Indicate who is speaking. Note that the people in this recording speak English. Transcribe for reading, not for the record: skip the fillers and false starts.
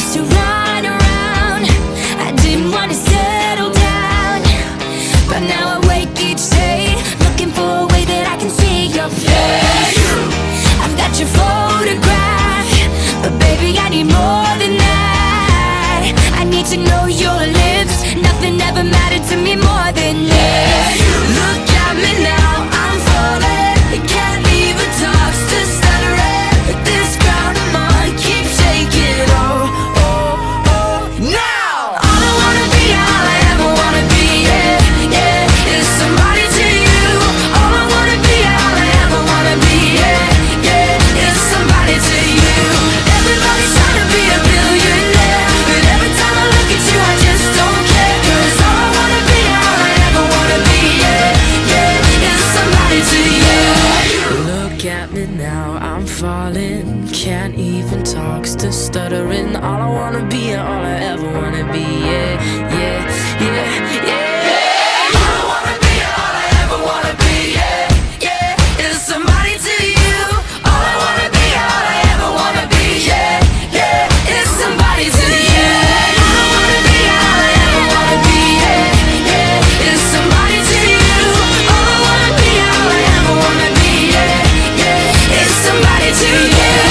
Speaker 1: used to run around, I didn't want to settle down, but now I wake each day looking for a way that I can see your face. I've got your photograph, but baby I need more than that. I need to know your lips, nothing ever mattered to me more than this. Look at me now, I'm falling, can't even talk, still stuttering. This ground I'm on keeps shaking, oh, oh, oh. Now all I wanna be, all I ever wanna be, yeah, yeah, is somebody to you. All I wanna be, all I ever wanna be, yeah, yeah, is somebody to you. Everybody's trying to be a billionaire, but every time I look at you I just don't care. Cause all I wanna be, all I ever wanna be, yeah, yeah, is somebody to you. Look at me now, I'm falling, can't even talk, still stuttering. All I wanna be, all I ever wanna be, yeah, yeah, yeah, yeah. All I wanna be, all I ever wanna be, yeah, yeah, is somebody to you. All I wanna be, all I ever wanna be, yeah, yeah, is somebody to you. All I wanna be, all I ever wanna be, yeah, yeah, is somebody to you. All I wanna be, all I ever wanna be, yeah, yeah, is somebody to you.